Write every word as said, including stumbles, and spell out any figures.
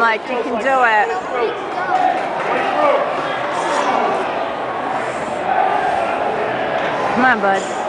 like, you can do it. Come on, bud.